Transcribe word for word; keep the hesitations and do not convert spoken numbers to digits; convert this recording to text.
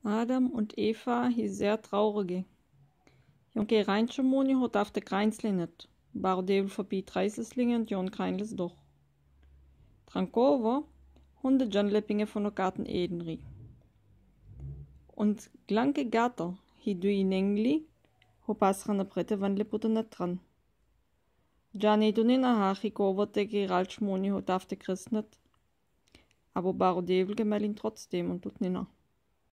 Adam und Eva hi sehr traurige. Jonke reinschemoni hot af de kreinslinet, bar devil forbi treiseslingen und jon kreinles doch. Trankover, hunde John Leppinge von der Garten Edenri. Und glanke Gatter, hi du in Engli, ho pasrane brette van leputenet dran. Gianni dunina hachi kover de geralschmoni hot af de christnet, aber bar devil gemelin trotzdem und tut nina.